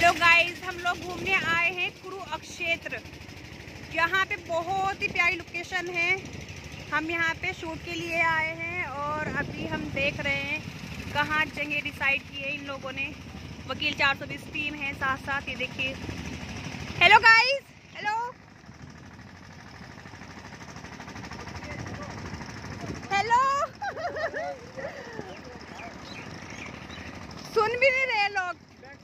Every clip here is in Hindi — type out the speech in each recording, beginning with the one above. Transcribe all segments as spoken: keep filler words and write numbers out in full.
हेलो गाइस, हम लोग घूमने आए हैं कुरुक्षेत्र। यहाँ पे बहुत ही प्यारी लोकेशन है। हम यहाँ पे शूट के लिए आए हैं और अभी हम देख रहे हैं कहाँ जगह डिसाइड की है इन लोगों ने। वकील चार सौ बीस टीम है साथ साथ। ये देखिए। हेलो गाइस, हेलो हेलो सुन भी नहीं रहे लोग।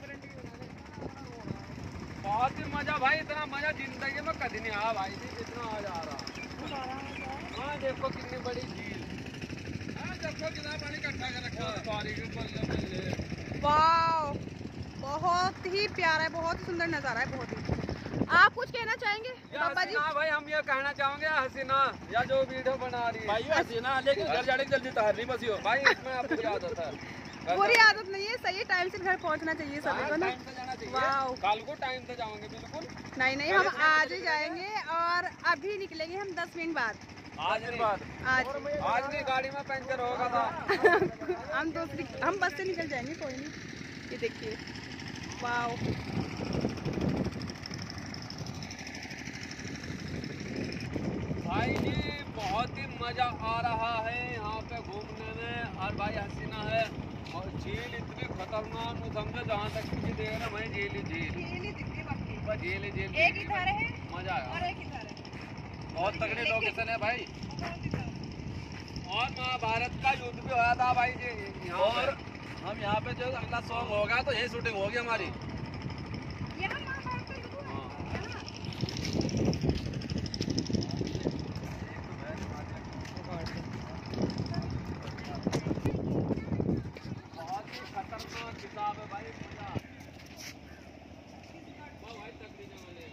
बहुत ही मजा भाई, इतना मजा जिंदगी में कभी नहीं आया भाई। इतना आ जा रहा। हाँ देखो कितनी बड़ी झील। हाँ देखो कितना पानी इकट्ठा कर रखा है। पानी के बल्ले वाह, बहुत ही प्यारा है, बहुत ही सुंदर नजारा है। बहुत ही। आप कुछ कहना चाहेंगे पापा जी? भाई हम ये कहना चाहेंगे हसीना या जो वीडियो बना रही है भाई हसीना, लेकिन घर जाने की जल्दी तैयार नहीं बसी हो भाई। इसमें आपकी आदत है। बुरी आदत नहीं है, सही टाइम से घर पहुंचना चाहिए सभी को ना। टाइम से जाना चाहिए। वाह, कल को टाइम से जाओगे बिल्कुल। नहीं नहीं, हम आज ही जाएंगे और अभी निकलेंगे हम दस मिनट बाद। आज नहीं बाद आज आज नहीं, गाड़ी में पंचर होगा था। हम दूसरी हम बस से निकल जाएंगे, कोई नहीं। ये देखिए, वाह। भाई जी बहुत ही मजा आ रहा है यहाँ पे घूमने में। और भाई हसीना है और झील इतनी खतरनाक, समझो जहाँ तक कि देख रहे हैं झील ही झील बस झील ही झील। एक इधर है मजा आया और एक इधर है। बहुत तगड़ी लोकेशन है भाई। और महाभारत का युद्ध भी हुआ था भाई जी यहाँ। और हम यहाँ पे जो अगला सॉन्ग होगा तो यही शूटिंग होगी हमारी। यहाँ महाभारत का युद्ध हुआ है, यहाँ। बहुत ही खतरनाक किताब है भाई। मजा वो भाई तकड़ी वाले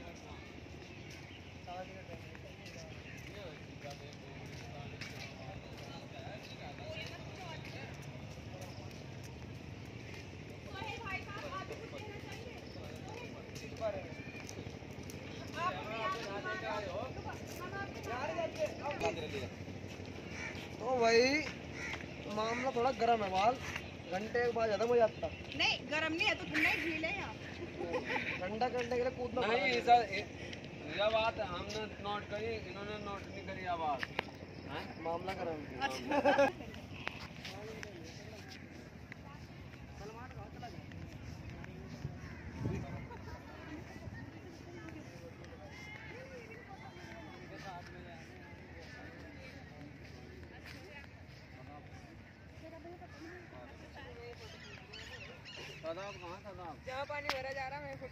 तो भाई मामला थोड़ा गर्म है। बाल घंटे के बाद ज्यादा मजा आता। नहीं, गर्म नहीं है तो ठंडा ही झील है यहाँ। ठंडा करने के लिए कूदना नहीं सर, यह बात हमने नोट करी, इन्होंने नोट नहीं करी। यह बात मामला गर्म। सदाब कहाँ सदाब? जहाँ पानी भरा जा रहा है।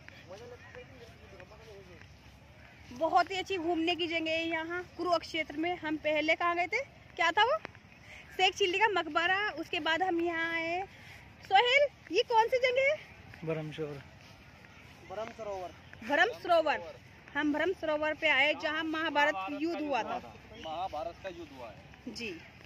बहुत ही अच्छी घूमने की जगह है यहाँ कुरुक्षेत्र में। हम पहले कहाँ गए थे, क्या था वो, शेख चिल्ली का मकबरा। उसके बाद हम यहाँ आए। सोहेल, ये कौन सी जगह है? ब्रह्म सरोवर। ब्रह्म सरोवर भरम सरोवर। हम भरम सरोवर पे आए जहाँ महाभारत युद्ध हुआ था। महाभारत का युद्ध हुआ है जी।